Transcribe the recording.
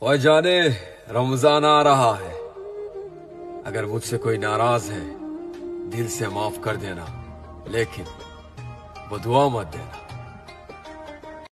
और जाने रमजान आ रहा है, अगर मुझसे कोई नाराज है दिल से माफ कर देना, लेकिन वो दुआ मत देना।